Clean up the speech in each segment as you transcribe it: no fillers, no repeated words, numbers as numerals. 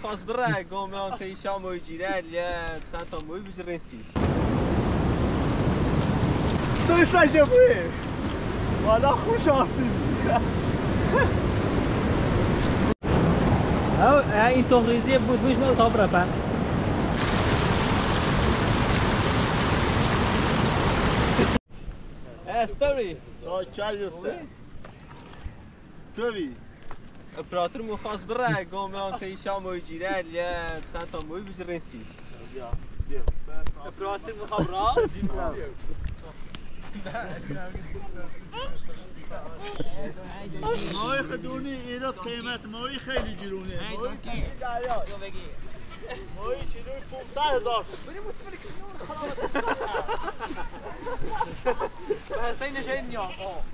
خواست بره گام هم تیشا موی جیره یه چند تا موی بجرین سیش توی سجه بوی والا خوش آسیبی این تغریزی بود بوش من اتاق برپن استوری ساکر یوسه توی اپراتور مو خواست بره گام هم تیشا موی جیره یه چند تا موی بجرین سیش اپراتور میخوام را ماهی خدونی اینا قیمت ماهی خیلی گرونه ماهی خیلی دریا ماهی کیلوی 500,000 بس این نشین نیا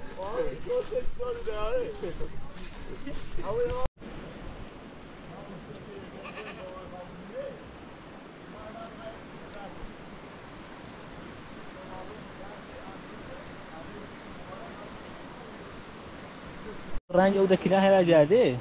رنگ او دکیله هر جرده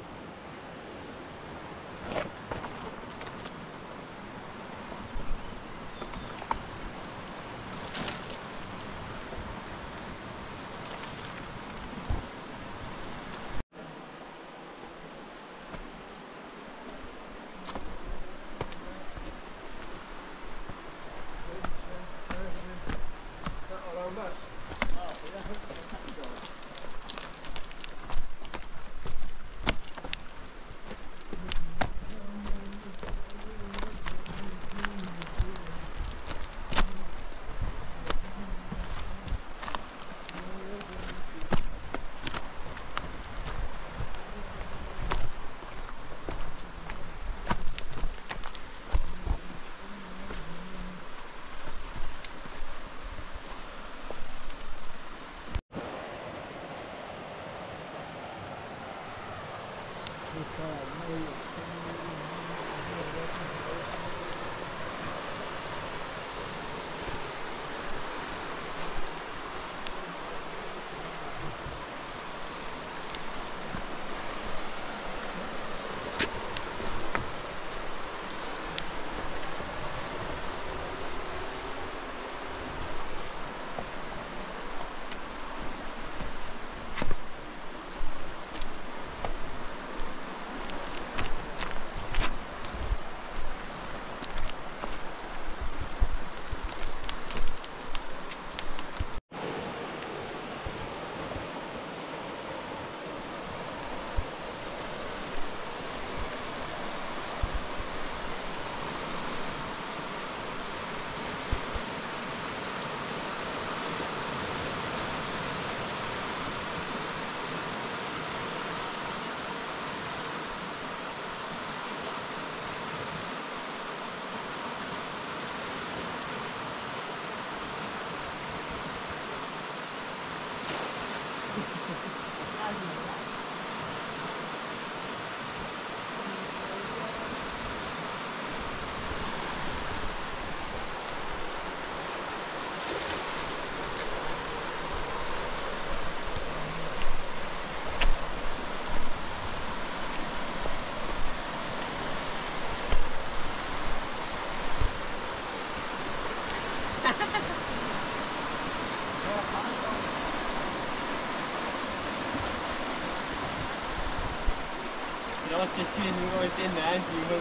Silah çeşiyor nu senin ne anjing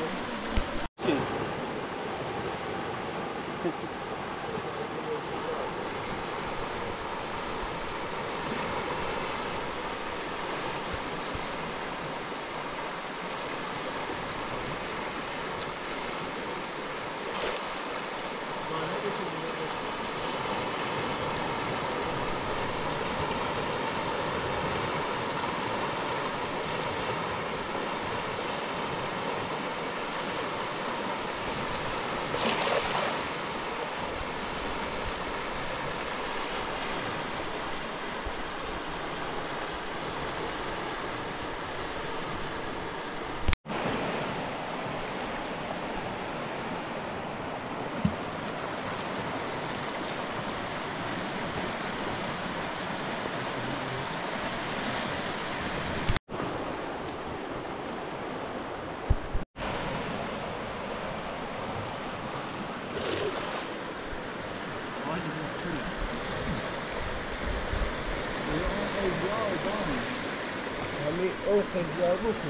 می او خیلی بکن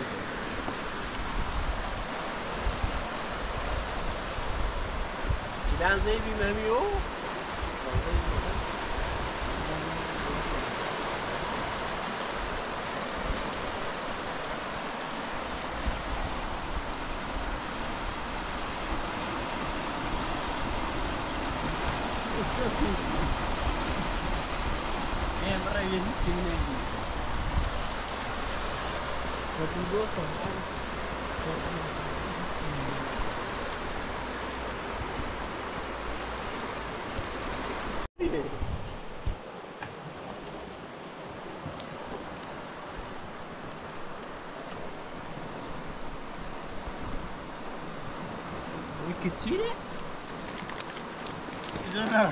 لحظه بیممی او برای یه چیزی نگی Кичине? Да.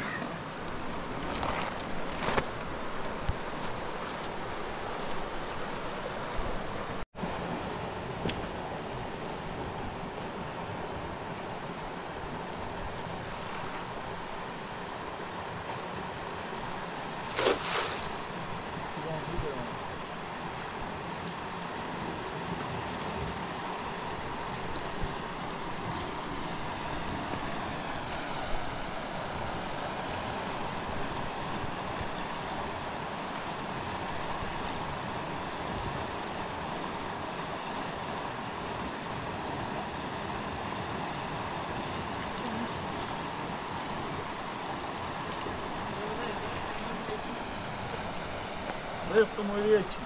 Место мой речи.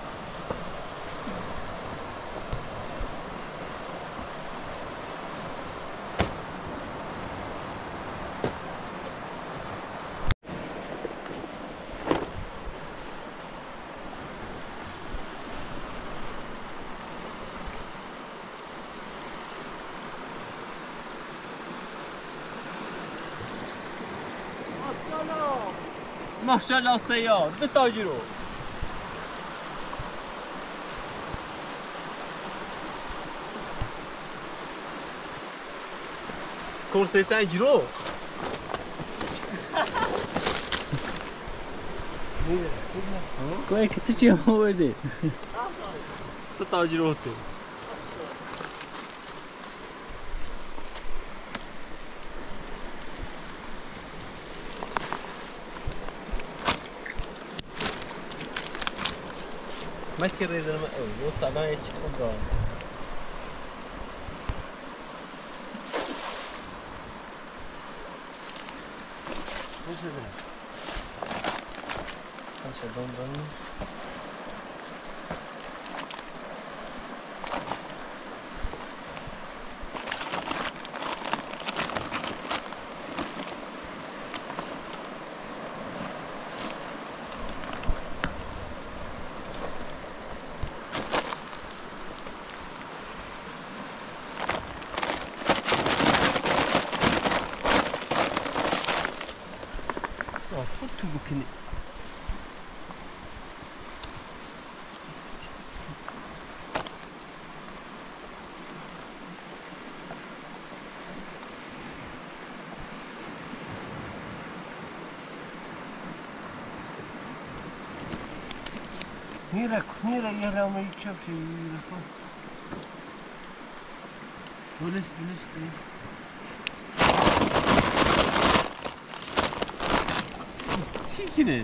ماشاءالله سیاد به تاجرو کرسی سنجرو کوی کسی چی آورده؟ سه تاجرو تو ما كرر وصل انا يشكون دار وش هذا؟ ايش دون خود تو بکنی Nira yaramayı çok şey yürü. Polis. Sikine.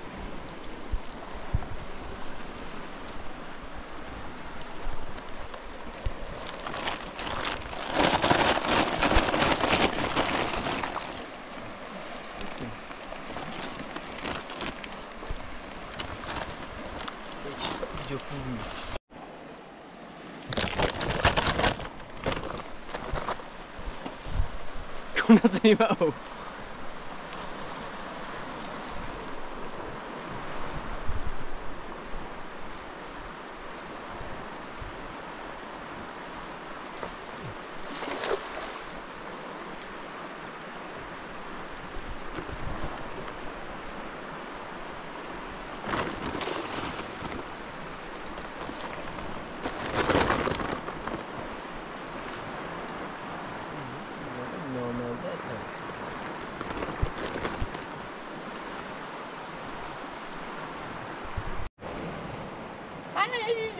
Kung nasa iba oh.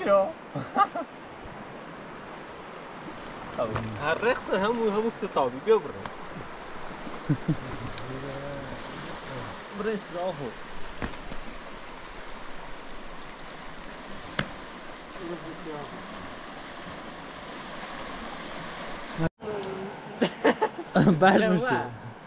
رو هر رقص همو ستابی بیا برو برس راهو بعد میشه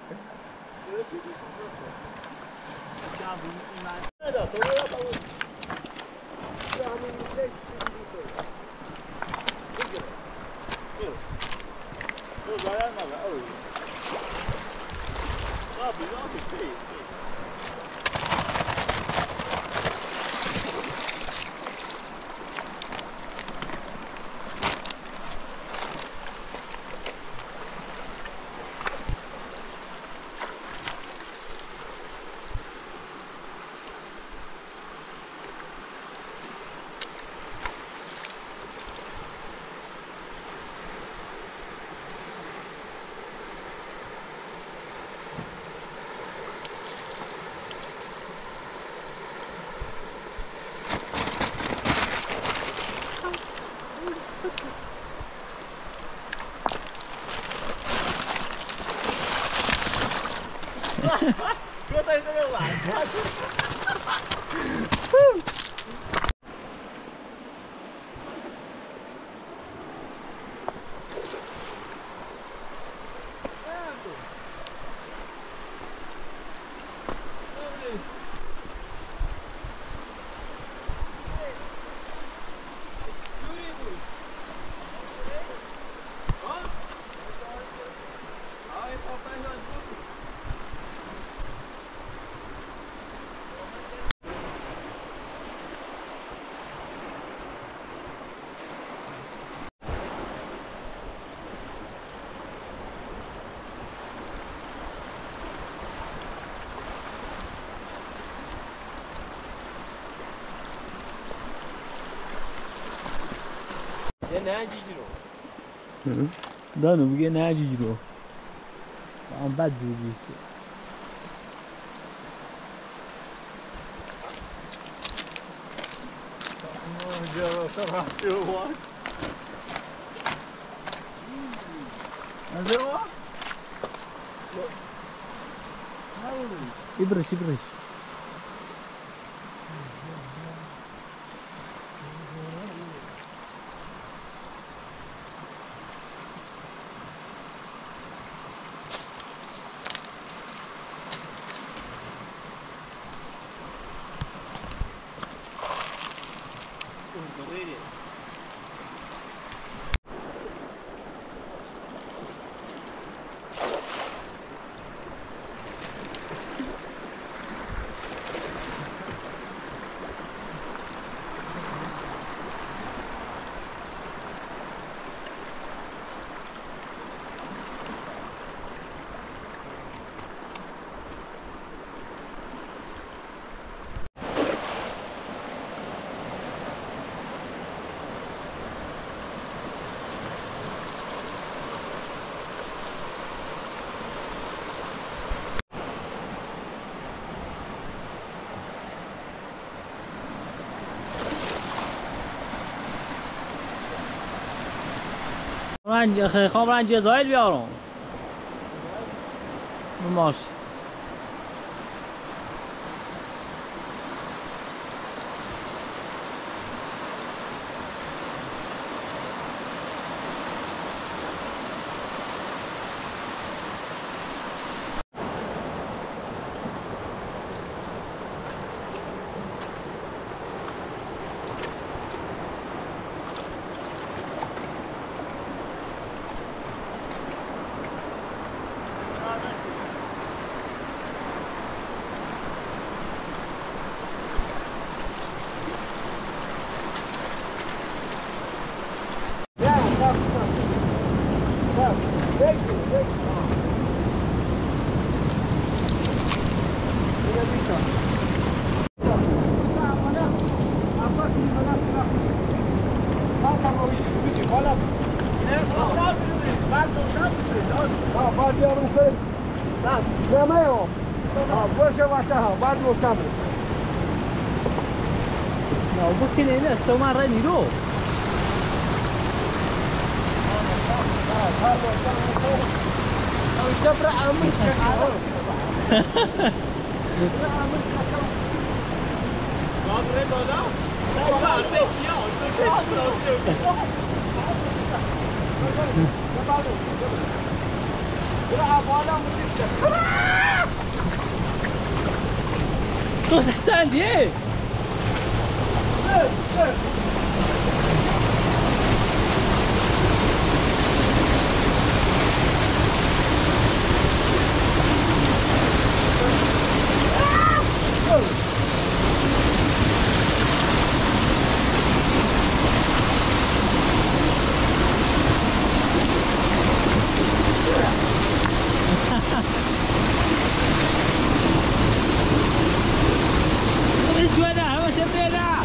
Đưa tay sang đâu lại نه جیجرو دانو میگه نه جیجرو هم بد زودیسته ابرش ابرش من جزایل بیارم ماش No, perché ne sto marrendo tu? Non sembra a me cosa stai lì? Come suena? Come si appena?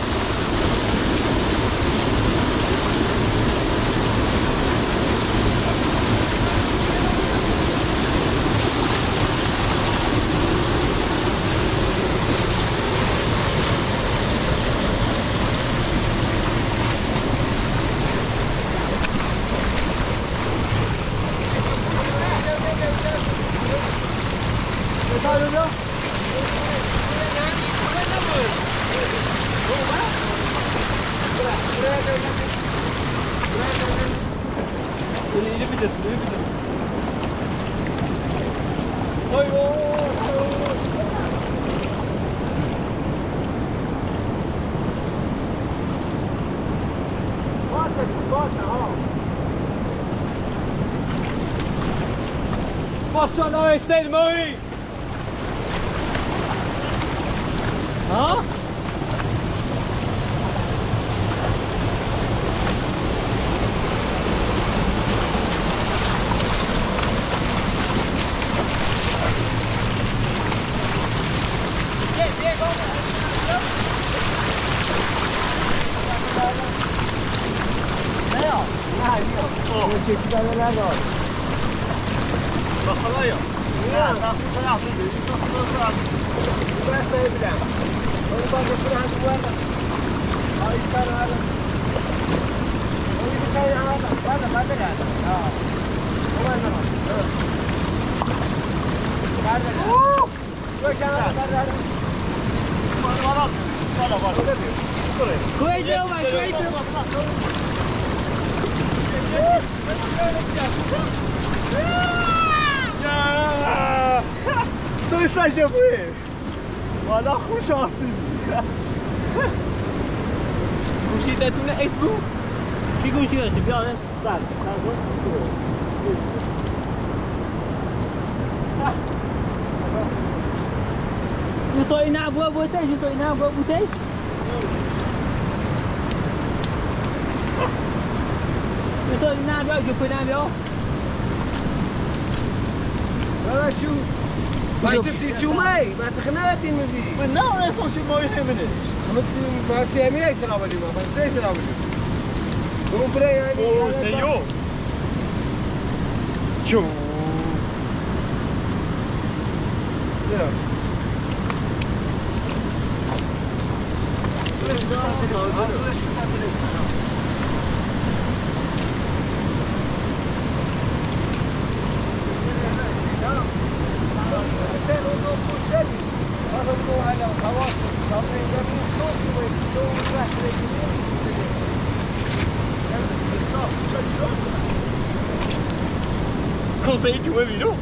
Posso non essere moi? ها؟ خلايا لا تاخذ ثلاث ما سيبلع وين باقي فيها وين هاي كان هذا وين كان هذا ما ادري هذا وين هذا وين كان هذا غلط اشتغل كويس يوم كويس تو تجربه والا خوش آسیبی گوشیدتون اسبو چی گوشی داشتی بیاده؟ Justo na boa botei, justo na boa botei. Justo na boa, eu fui na boa. ولا شو ما تصير شو ماي ما تخناتي من ذي من نوع يصير شيء ما يهمني ما سيامي يسرع بدي ما بس يسرع بدي مو بري يعني اوه زيو شو Conseille, tu vois, Milo?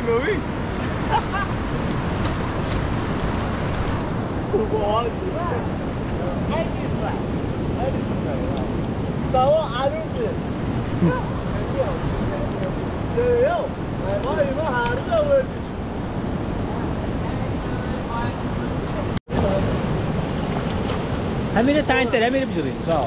های موی سوا علوم بیه چه ما هر جا بردیم همینه تعیین تر همینه بجوریم جا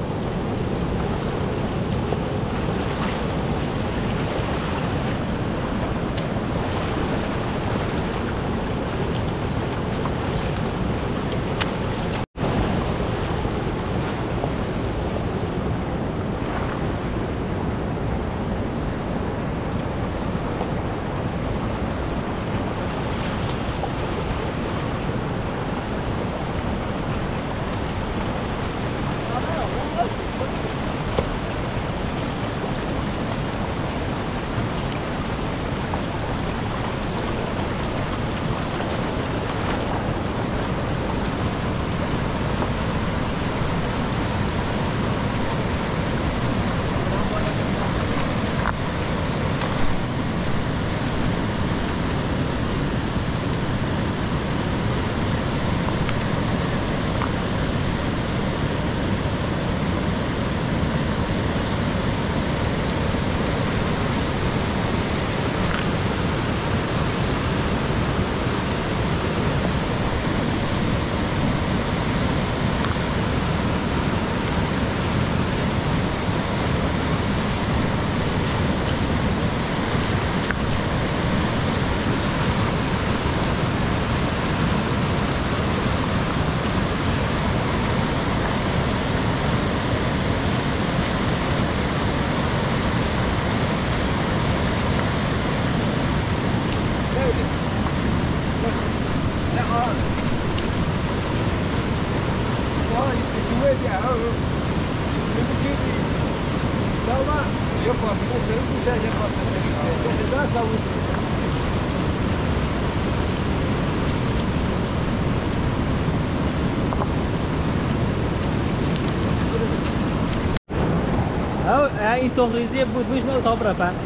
این تخریزی بود بیش ما اتاق رفت اون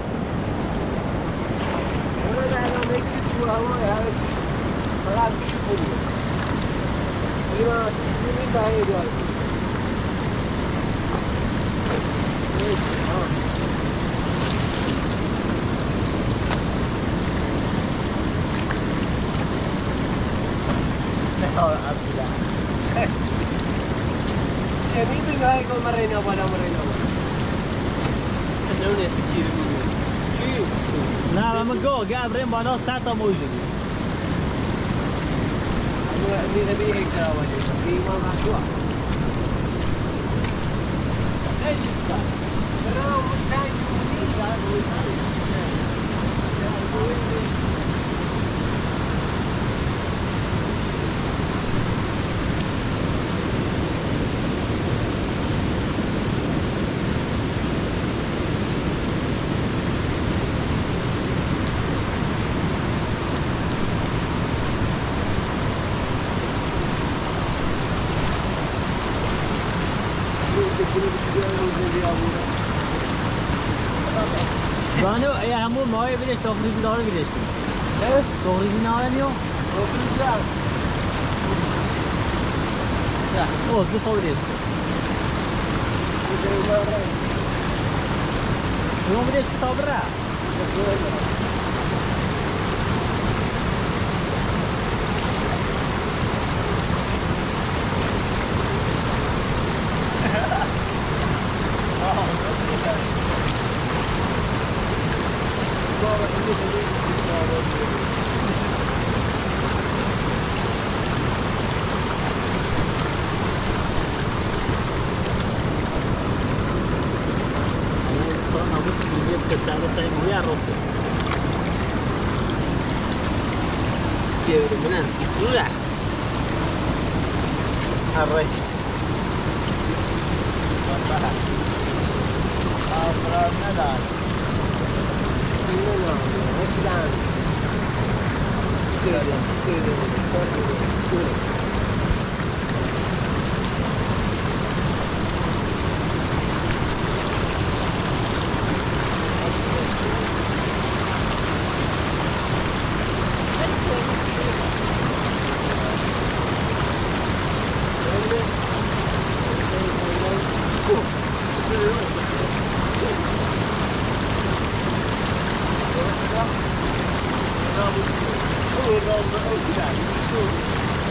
الان میگید شو هوای هر چی فقط میشه کنیم اینا این بهایی داره سیمی بگاهی که مرینا بالا مرینا بالا نونه چی رو میگوید نه اما گابریم بالا 100 تا موی شدی میره بی اکسترا باید ایمان مشروع خیلی بسید برای مستنگ بانو همون ماهی بیدش تخریزی داره بیدش کنی تخریزی ناره میو؟ تخریزی هست اوه زفا بیدش کن اون بیدش کتاب را من sicura array We're on the road today, school.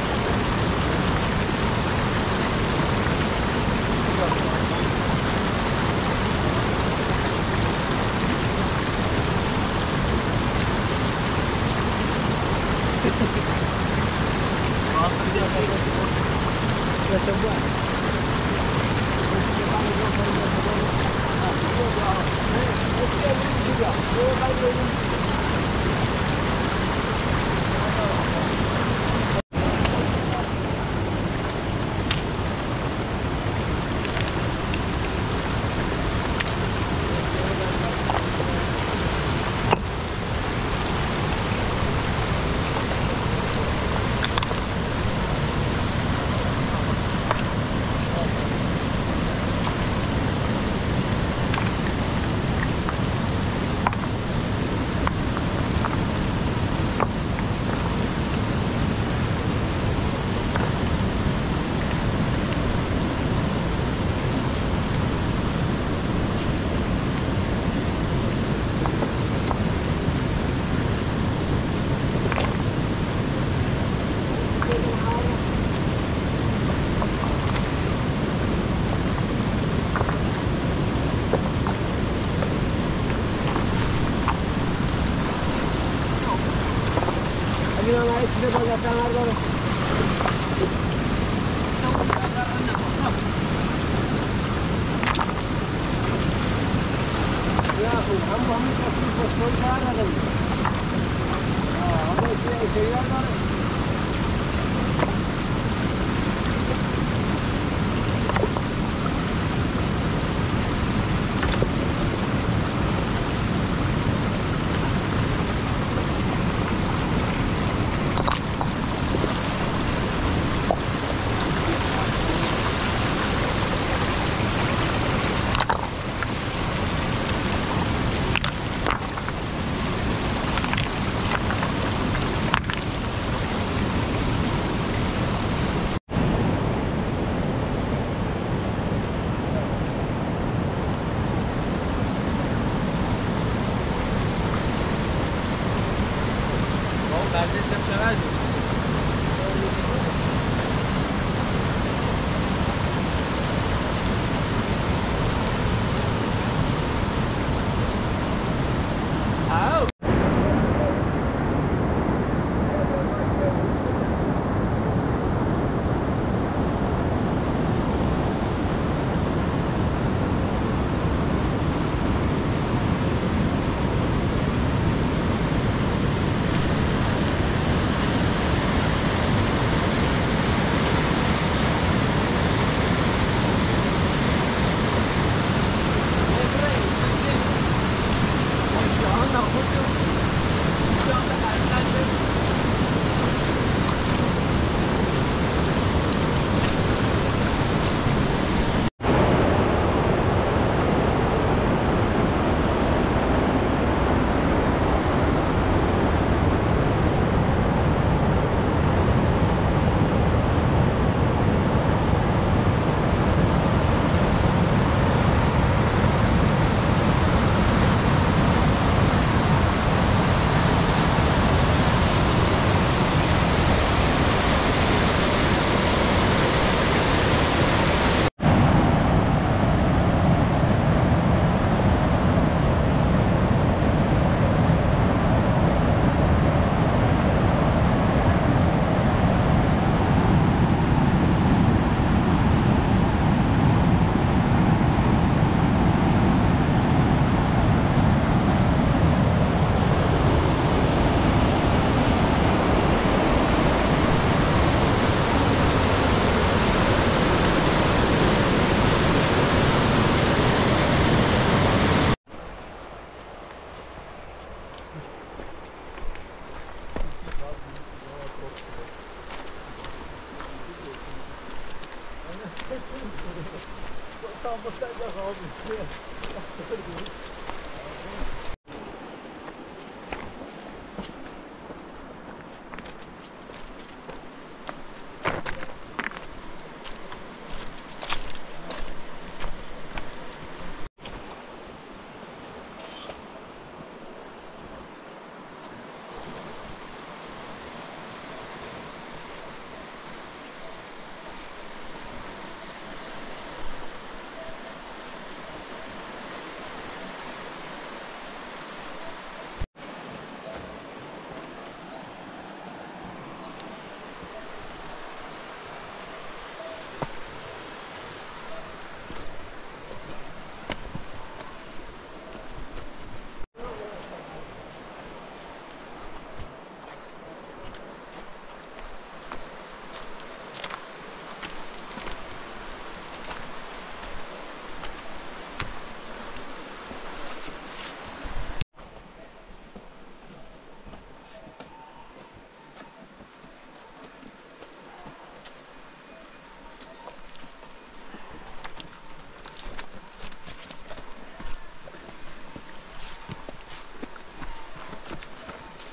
içinde bacaklar var. Ya हम सब कुछ कोई बाहर आ गई हम इसे तैयार कर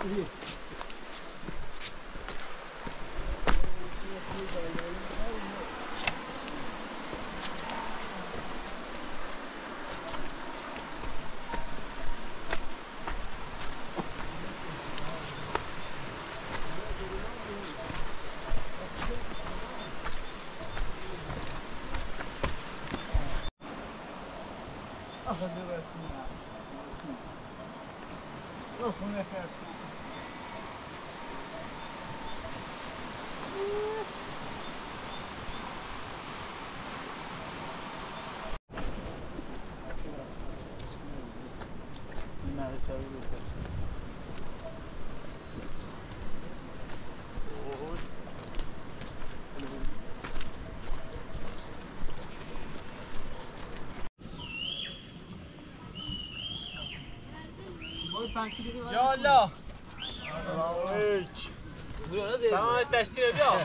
یا الله تمام تشتیره بیا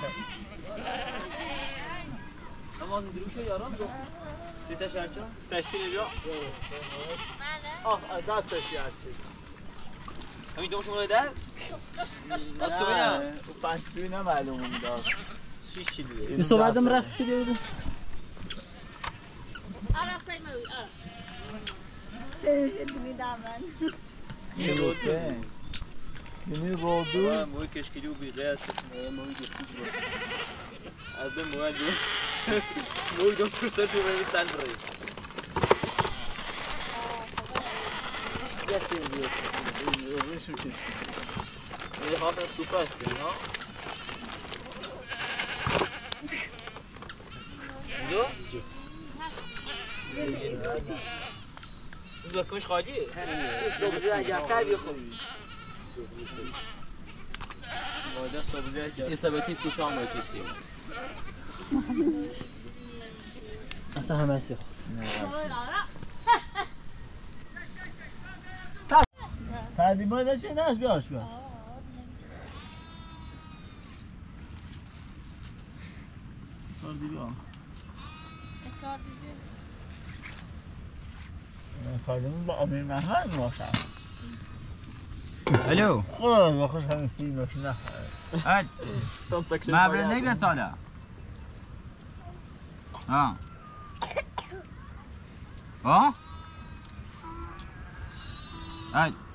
نماز درو شو یارم دیتا شرچا تشتیره بیا آه دست شرچه همین دوم شما در باز که بینم او 5 کیلو نه معلوم اون داد 6 کیلویه این صحبتم رفت چی دیدی؟ آره سایمه وی آره سرش میدامن یعنی بودو موی کشکیلی و بیغیرت موی گفتید از دو موی دو موی دو پرسر تو بینید سند رایی یه چیز دیگه روشو کشکی یه خواستن سوپ هست کنی ها دو؟ این بکمش خالیه؟ سبزی عجبتر بیخون ماده سبزی عجب این ثبتی سوپ هم باید چیزی اصلا همه هستی خود تعلیمای نچه نش بیاش بیا کار دیگه خادمون با امیر محمد موافق الو خدا بخوش همین فیلمش نخواه مبرد نگه ساله ها ها